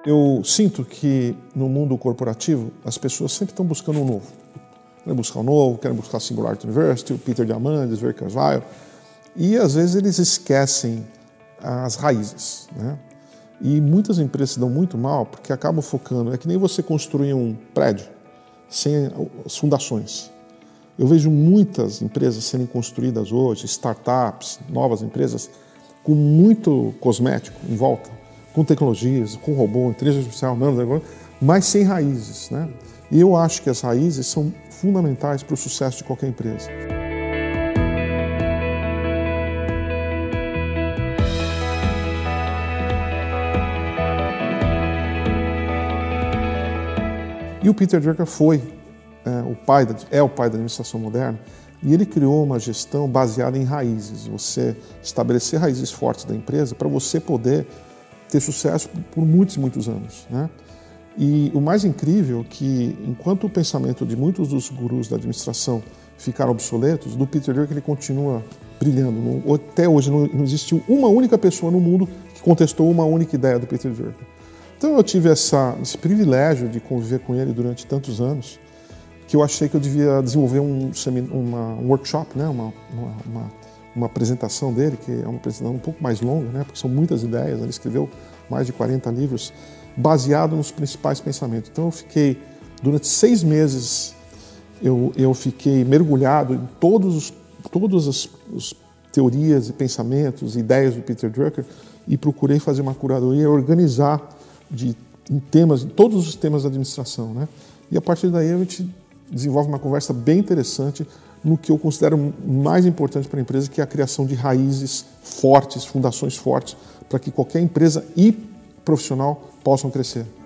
Eu sinto que no mundo corporativo as pessoas sempre estão buscando um novo. Querem buscar um novo, querem buscar a Singularity University, o Peter Diamandis, o Ray Kurzweil, e às vezes eles esquecem as raízes, né? E muitas empresas se dão muito mal porque acabam focando, é que nem você construir um prédio sem as fundações. Eu vejo muitas empresas sendo construídas hoje, startups, novas empresas, com muito cosmético em volta, com tecnologias, com robô, inteligência artificial, mas sem raízes, né? E eu acho que as raízes são fundamentais para o sucesso de qualquer empresa. E o Peter Drucker é o pai da administração moderna, e ele criou uma gestão baseada em raízes, você estabelecer raízes fortes da empresa para você poder ter sucesso por muitos e muitos anos, né? E o mais incrível é que, enquanto o pensamento de muitos dos gurus da administração ficaram obsoletos, do Peter Drucker ele continua brilhando. Até hoje não existiu uma única pessoa no mundo que contestou uma única ideia do Peter Drucker. Então eu tive esse privilégio de conviver com ele durante tantos anos, que eu achei que eu devia desenvolver um workshop, né? uma apresentação dele, que é uma apresentação um pouco mais longa, né? Porque são muitas ideias, ele escreveu mais de 40 livros, baseado nos principais pensamentos. Então eu fiquei, durante 6 meses, eu fiquei mergulhado em todas as teorias e pensamentos, ideias do Peter Drucker, e procurei fazer uma curadoria, organizar em todos os temas da administração, né? E a partir daí a gente desenvolve uma conversa bem interessante no que eu considero mais importante para a empresa, que é a criação de raízes fortes, fundações fortes, para que qualquer empresa e profissional possam crescer.